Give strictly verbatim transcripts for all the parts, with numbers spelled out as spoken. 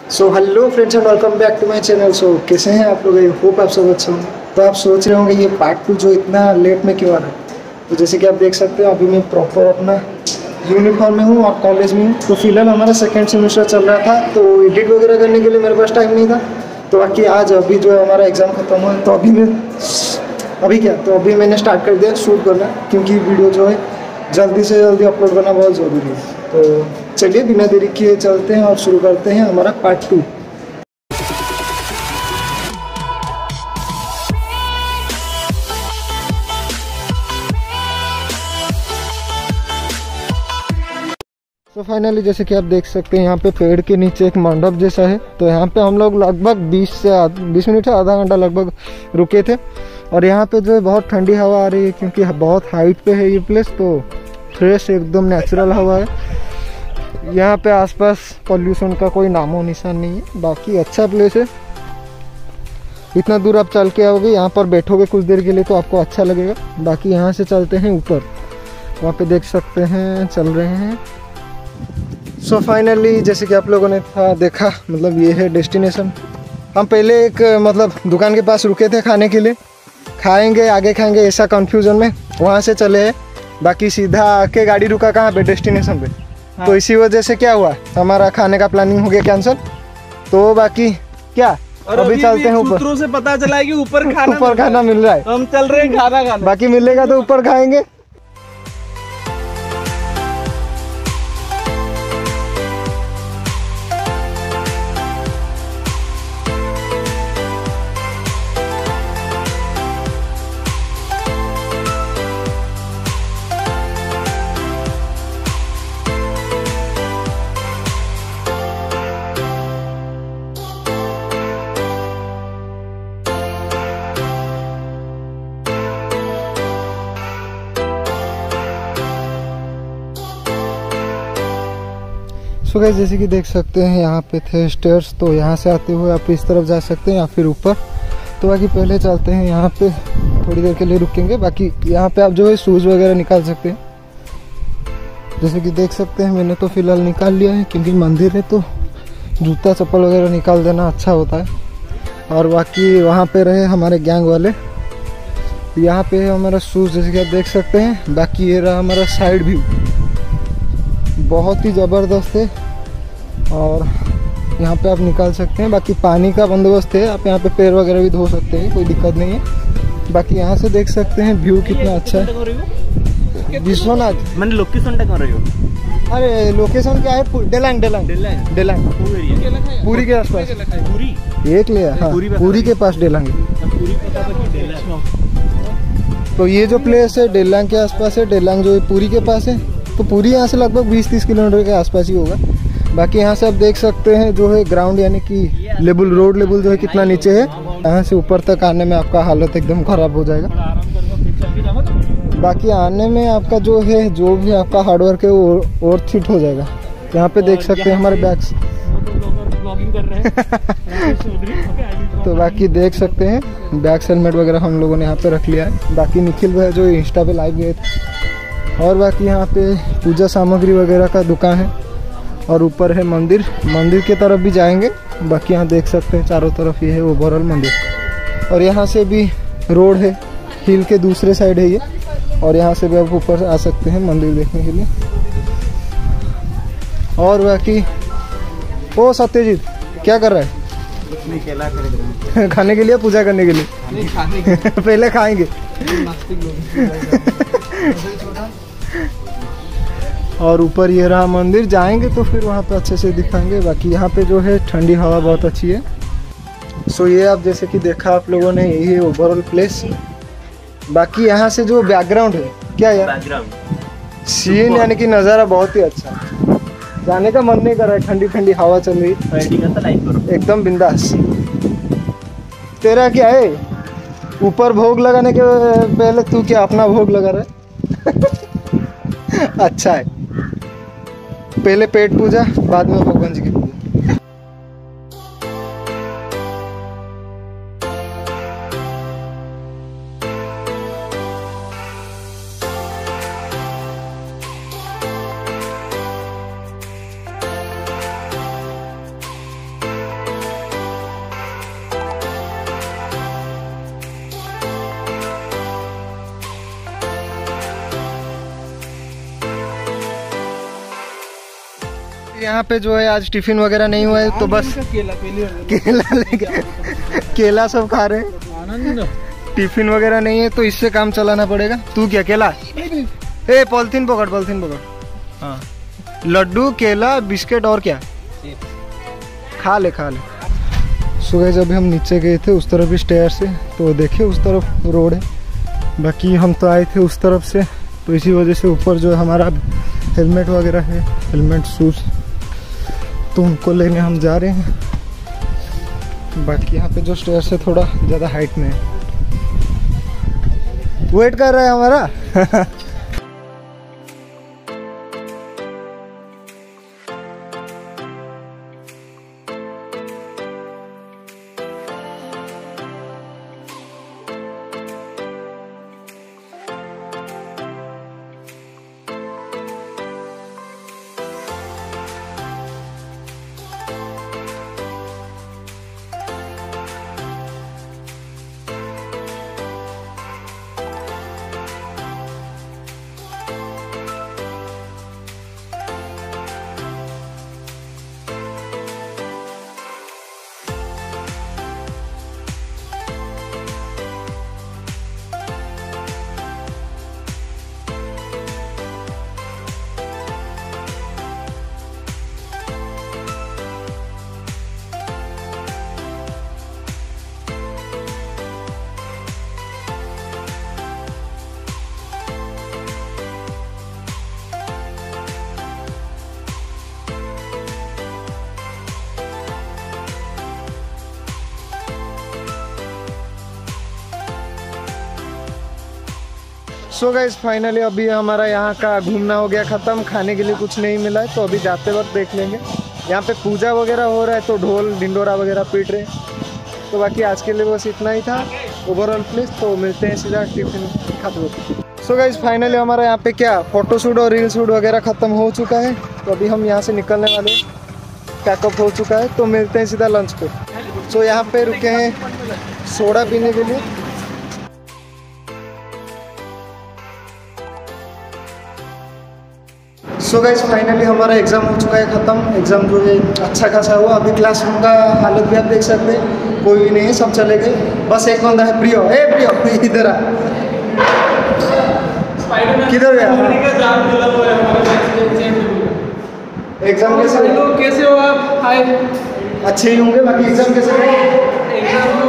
So hello friends and welcome back to my channel. So कैसे हैं आप लोग? आई होप आप सब अच्छे होंगे। तो आप सोच रहे होंगे ये पार्ट टू जो इतना लेट में क्यों आ रहा है। तो जैसे कि आप देख सकते हो अभी मैं प्रॉपर अपना यूनिफॉर्म में हूँ और कॉलेज में हूँ। तो फिलहाल हमारा सेकेंड सेमेस्टर चल रहा था, तो एडिट वगैरह करने के लिए मेरे पास टाइम नहीं था। तो बाकी आज अभी जो है हमारा एग्ज़ाम खत्म हुआ है, तो अभी मैं अभी क्या तो अभी मैंने स्टार्ट कर दिया शूट करना, क्योंकि वीडियो जो है जल्दी से जल्दी अपलोड करना बहुत ज़रूरी है। तो चलिए बिना देरी किए चलते हैं और शुरू करते हैं हमारा पार्ट टू। तो फाइनली जैसे कि आप देख सकते हैं यहाँ पे पेड़ के नीचे एक मंडप जैसा है। तो यहाँ पे हम लोग लगभग बीस से बीस मिनट से आधा घंटा लगभग रुके थे। और यहाँ पे जो है बहुत ठंडी हवा आ रही है, क्योंकि बहुत हाइट पे है ये प्लेस। तो फ्रेश एकदम नेचुरल हवा है। यहाँ पे आसपास पॉल्यूशन का कोई नामो निशान नहीं है। बाकी अच्छा प्लेस है। इतना दूर आप चल के आओगे, यहाँ पर बैठोगे कुछ देर के लिए तो आपको अच्छा लगेगा। बाकी यहाँ से चलते हैं ऊपर, वहाँ पे देख सकते हैं चल रहे हैं। सो so फाइनली जैसे कि आप लोगों ने था देखा, मतलब ये है डेस्टिनेशन। हम पहले एक मतलब दुकान के पास रुके थे खाने के लिए, खाएंगे आगे खाएंगे ऐसा कंफ्यूजन में वहाँ से चले हैं। बाकी सीधा आके गाड़ी रुका कहाँ पे, डेस्टिनेशन पे। हाँ। तो इसी वजह से क्या हुआ, हमारा खाने का प्लानिंग हो गया कैंसिल। तो बाकी क्या और अभी, अभी चलते हैं ऊपर। सूत्रों से पता चला है कि ऊपर खाना ऊपर खाना मिल रहा है। हम चल रहे हैं खाना खाने। बाकी मिलेगा तो ऊपर खाएंगे। सो गाइस जैसे कि देख सकते हैं यहाँ पे थे स्टेयर्स, तो यहाँ से आते हुए आप इस तरफ जा सकते हैं या फिर ऊपर। तो बाकी पहले चलते हैं, यहाँ पे थोड़ी देर के लिए रुकेंगे। बाकी यहाँ पे आप जो है शूज़ वगैरह निकाल सकते हैं। जैसे कि देख सकते हैं मैंने तो फिलहाल निकाल लिया है, क्योंकि मंदिर है तो जूता चप्पल वगैरह निकाल देना अच्छा होता है। और बाकी वहाँ पे रहे हमारे गैंग वाले, यहाँ पे है हमारा शूज़ जैसे कि आप देख सकते हैं। बाकी ये रहा हमारा साइड व्यू, बहुत ही ज़बरदस्त है। और यहाँ पे आप निकाल सकते हैं। बाकी पानी का बंदोबस्त है, आप यहाँ पे पैर वगैरह भी धो सकते हैं, कोई दिक्कत नहीं है। बाकी यहाँ से देख सकते हैं व्यू कितना अच्छा है। विश्वनाथ मैंने लोकेशन कर रही हो। अरे लोकेशन क्या है, डेलांग डेलांग डेलांग डेलांग पूरी के आसपास। पूरी एक लिया, हाँ पूरी के पास डेलांग। तो ये जो प्लेस है डेलांग के आसपास है। डेलांग जो है पूरी के पास है। तो पूरी यहाँ से लगभग बीस तीस किलोमीटर के आसपास ही होगा। बाकी यहाँ से आप देख सकते हैं जो है ग्राउंड यानी कि लेवल, रोड लेवल जो है कितना नीचे है। यहाँ से ऊपर तक आने में आपका हालत एकदम ख़राब हो जाएगा। बाकी आने में आपका जो है जो भी आपका हार्डवर्क है वो और फिट हो जाएगा। यहाँ पे देख सकते हैं हमारे बैग्स। तो बाकी देख सकते हैं बैग्स, हेलमेट वगैरह हम लोगों ने यहाँ पे रख लिया है। बाकी निखिल भाई जो इंस्टा पे लाइव गए थे। और बाकी यहाँ पे पूजा सामग्री वगैरह का दुकान है। और ऊपर है मंदिर, मंदिर के तरफ भी जाएंगे। बाकी यहाँ देख सकते हैं चारों तरफ ये है ओवरऑल मंदिर। और यहाँ से भी रोड है, हिल के दूसरे साइड है ये। और यहाँ से भी आप ऊपर आ सकते हैं मंदिर देखने के लिए। और बाकी ओ सत्यजीत क्या कर रहा है? केला खरीद रहे हैं। खाने के लिए, पूजा करने के लिए? नहीं, खाने के लिए। पहले खाएंगे। और ऊपर ये रहा मंदिर, जाएंगे तो फिर वहाँ पे अच्छे से दिखाएंगे। बाकी यहाँ पे जो है ठंडी हवा बहुत अच्छी है। सो ये आप जैसे कि देखा आप लोगों ने, यही है ओवरऑल प्लेस। बाकी यहाँ से जो बैकग्राउंड है क्या यार, बैकग्राउंड सीन यानी कि नज़ारा बहुत ही अच्छा है। जाने का मन नहीं कर रहा है, ठंडी ठंडी हवा चल रही है एकदम बिंदास। तेरा क्या है, ऊपर भोग लगाने के पहले तू क्या अपना भोग लगा रहा है? अच्छा है, पहले पेट पूजा बाद में भगवान जी की पूजा। यहाँ पे जो है आज टिफिन वगैरह नहीं हुआ है तो बस केला केला लेके केला सब खा रहे हैं। टिफिन वगैरह नहीं है तो इससे काम चलाना पड़ेगा। तू क्या केला? ए पॉलिथीन पकड़, पॉलिथीन पकड़। हाँ, लड्डू, केला, बिस्किट और क्या? खा ले खा ले। सो गाइस अभी हम नीचे गए थे उस तरफ भी स्टेयर से, तो देखे उस तरफ रोड है, बाकी हम तो आए थे उस तरफ से, तो इसी वजह से ऊपर जो हमारा हेलमेट वगैरह है, हेलमेट शूज, तो उनको लेने हम जा रहे हैं। बाकी यहाँ पे जो स्टेयर से थोड़ा ज़्यादा हाइट में है। वेट कर रहा है हमारा। सो गाइस फाइनली अभी हमारा यहाँ का घूमना हो गया ख़त्म। खाने के लिए कुछ नहीं मिला है तो अभी जाते वक्त देख लेंगे। यहाँ पे पूजा वगैरह हो रहा है तो ढोल ढिंडोरा वगैरह पीट रहे हैं। तो बाकी आज के लिए बस इतना ही था ओवरऑल प्लेस। तो मिलते हैं सीधा टिफिन खाते वक्त। सो गाइस फाइनली हमारा यहाँ पे क्या फ़ोटोशूट और रील शूट वगैरह ख़त्म हो चुका है, तो अभी हम यहाँ से निकलने वाले हैं। पैकअप हो चुका है तो मिलते हैं सीधा लंच पे। सो यहाँ पे रुके हैं सोडा पीने के लिए। सो गाइस फाइनली हमारा एग्ज़ाम हो चुका है ख़त्म। एग्ज़ाम जो है अच्छा खासा हुआ। अभी क्लासरूम का हालत भी आप देख सकते हैं, कोई भी नहीं है, सब चले गए। बस एक बंदा है प्रियो। ए प्रियो इधर आ, किधर गया? एग्ज़ाम कैसे कैसे हो आप? हाय, अच्छे ही होंगे। बाकी एग्ज़ाम कैसे गए? एग्जाम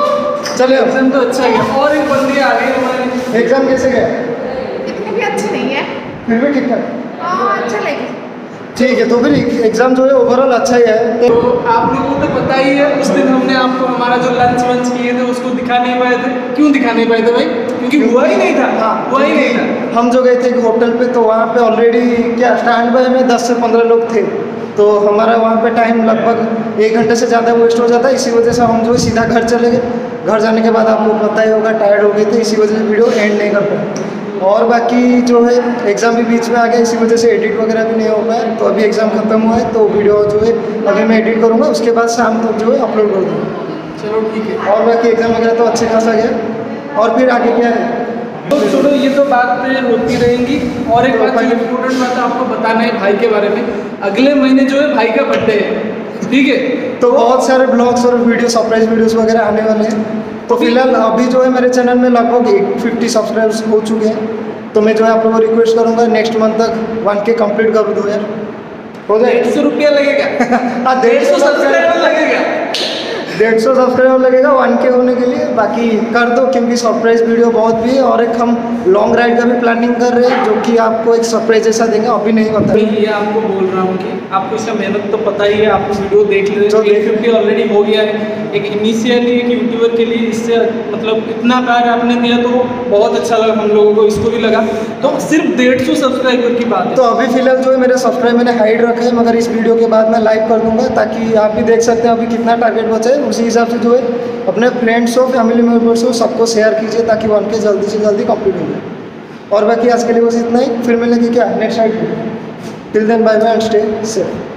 तो चले एग्जाम तो अच्छा गया। और एक बंदी आ गई हमारी। एग्ज़ाम कैसे गया? इतनी भी अच्छी नहीं है, फिर भी ठीक ठाक। हाँ अच्छा लगी। ठीक है, तो फिर एग्ज़ाम जो है ओवरऑल अच्छा ही है। तो तो आप लोगों को तो पता ही है, उस दिन हमने आपको हमारा जो लंच वंच किए थे उसको दिखा नहीं पाए थे। क्यों दिखा नहीं पाए थे भाई? क्योंकि हुआ ही नहीं था। हाँ, हुआ ही नहीं था। हम जो गए थे एक होटल पे, तो वहाँ पे ऑलरेडी क्या स्टैंड बाय में दस से पंद्रह लोग थे, तो हमारा वहाँ पे टाइम लगभग एक घंटे से ज़्यादा वेस्ट हो जाता है। इसी वजह से हम जो है सीधा घर चले गए। घर जाने के बाद आपको पता ही होगा टायर्ड हो गए थे, इसी वजह से वीडियो एंड नहीं कर पाए। और बाकी जो है एग्ज़ाम भी बीच में आ गया, इसी वजह से एडिट वगैरह भी नहीं हो पाया। तो अभी एग्ज़ाम खत्म हुआ है तो वीडियो जो है अभी मैं एडिट करूँगा, उसके बाद शाम तक जो है अपलोड कर दूँगा। चलो ठीक है। और बाकी एग्ज़ाम वगैरह तो अच्छे खासा गया। और फिर आगे क्या है? तो चलो ये तो बातें होती रहेंगी। और एक बात इम्पोर्टेंट बात आपको बताना है भाई के बारे में। अगले महीने जो है भाई का बर्थडे है, ठीक है? तो बहुत सारे ब्लॉग्स और वीडियो सरप्राइज वीडियोस वगैरह आने वाले हैं। तो फिलहाल अभी जो है मेरे चैनल में लगभग एट फिफ्टी सब्सक्राइबर्स हो चुके हैं। तो मैं जो है आप लोगों को रिक्वेस्ट करूँगा नेक्स्ट मंथ तक वन के कंप्लीट कर दो यार। हो जाए डेढ़ सौ रुपया लगेगा। हाँ, डेढ़ सौ सब्सक्राइबर लगेगा। डेढ़ सौ सब्सक्राइबर लगेगा वन के होने के लिए। बाकी कर दो, क्योंकि सरप्राइज वीडियो बहुत भी है। और एक हम लॉन्ग राइड का भी प्लानिंग कर रहे हैं, जो कि आपको एक सरप्राइज जैसा देंगे, अभी नहीं पता। मैं ये आपको बोल रहा हूँ कि आपको इसका मेहनत तो पता ही है, आपको वीडियो देख ले जो एट फिफ्टी ऑलरेडी हो गया है। एक इनिशियली एक यूट्यूबर के लिए इससे मतलब इतना प्यार आपने दिया तो बहुत अच्छा लगा हम लोगों को, इसको भी लगा। तो सिर्फ डेढ़ सौ सब्सक्राइबर की बात है। तो अभी फिलहाल जो है मेरे सब्सक्राइब मैंने हाइड रखे हैं, मगर इस वीडियो के बाद मैं लाइव कर दूंगा, ताकि आप भी देख सकते हैं अभी कितना टारगेट बचा है। उसी हिसाब से जो है अपने फ्रेंड्स हो, फैमिली मेम्बर्स हो, सबको शेयर कीजिए, ताकि वन के जल्दी से जल्दी कंप्लीट हो जाए। और बाकी आज के लिए बस इतना ही। फिर मिलेंगे क्या next side. Till then bye bye and stay safe.